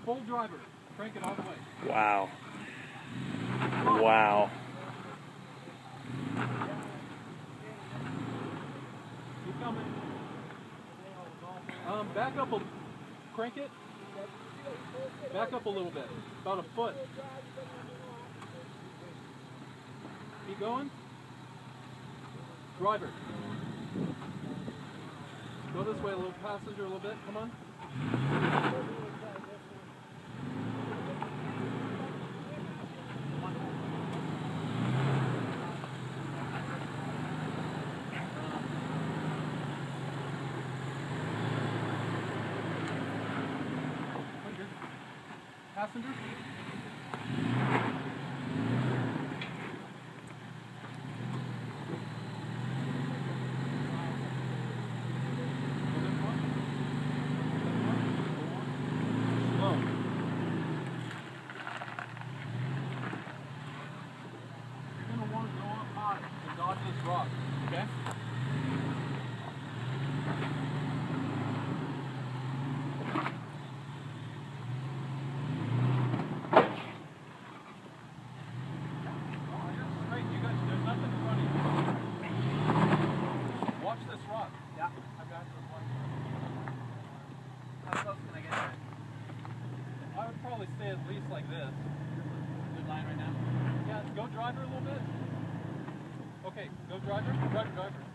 full driver. Crank it all the way. Wow. Wow. Keep coming. Back up a... Crank it. Back up a little bit. About a foot. Keep going. Driver. Go this way a little, passenger a little bit. Come on. Passenger. Slow. You're going to want to go up high and dodge this rock, okay? Watch this rock. Yeah. I got this one. How close can I get to it? I would probably stay at least like this. Good line right now. Yeah, go driver a little bit. Okay, go driver. Driver.